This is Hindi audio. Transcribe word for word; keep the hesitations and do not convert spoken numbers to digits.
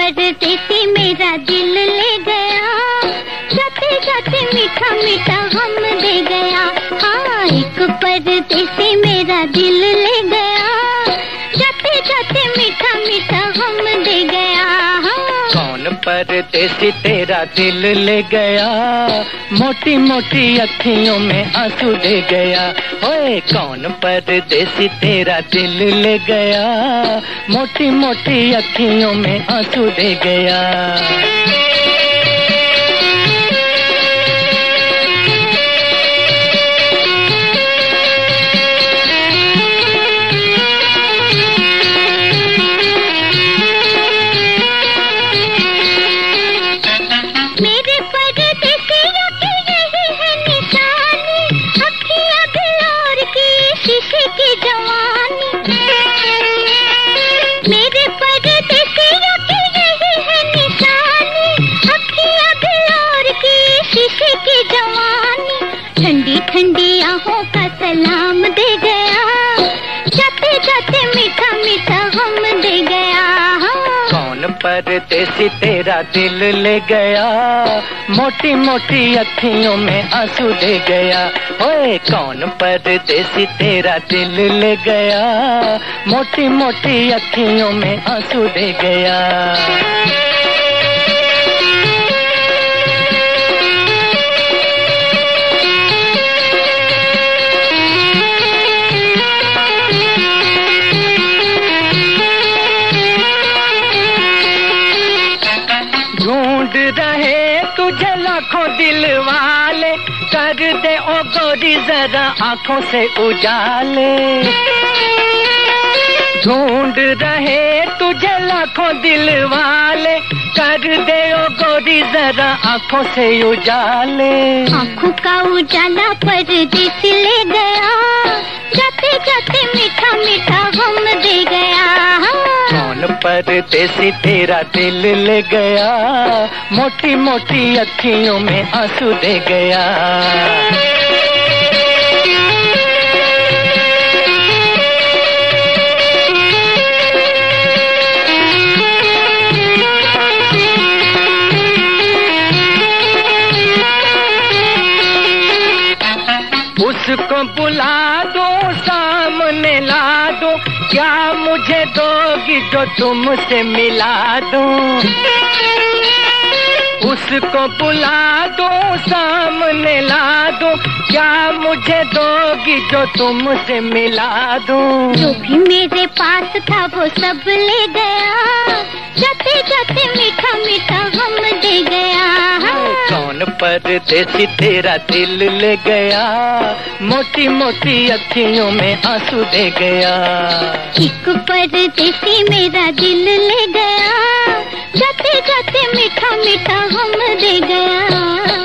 परदेसी मेरा दिल ले गया, जाते जाते मीठा मीठा गम दे गया। हाँ, एक परदेसी मेरा दिल ले गया, जाते जाते मीठा मीठा गम दे गया। हाँ। कौन परदेसी तेरा दिल ले गया, मोटी मोटी अखियों में आंसू दे गया। ओए कौन परदेसी तेरा दिल ले गया, मोटी मोटी अखियों में आंसू दे गया। ठंडी ठंडी आहों का सलाम दे गया, जाते जाते मीठा मीठा गम दे गया। हाँ। कौन परदेसी तेरा दिल ले गया, मोटी मोटी अखियों में आंसू दे गया। ओए कौन परदेसी तेरा दिल ले गया, मोटी मोटी अखियों में आंसू दे गया। ढूंढ रहे तुझे लाखों दिल वाले, कर दे ओ गोरी जरा आंखों से उजाले। ढूंढ रहे तुझे लाखों दिल वाले, कर दे ओ गोरी जरा आंखों से उजाले। आंखों का उजाला परदेसी ले गया, जाते जाते मीठा मीठा गम दे गया। कौन परदेसी तेरा दिल ले गया, मोटी मोटी अखियों में आंसू दे गया। उसको बुला दो, सामने ला दो, क्या मुझे दोगी जो तुमसे मिला दूं। उसको बुला दो, सामने ला दो, क्या मुझे दोगी जो तुमसे मिला दूं। जो भी मेरे पास था वो सब ले गया, जाते जाते मीठा मीठा गम दे गया। कौन परदेसी तेरा दिल ले गया, मोटी मोटी अखियों में आंसू दे गया। एक परदेसी मेरा दिल ले गया, जाते जाते मीठा मीठा गम दे गया।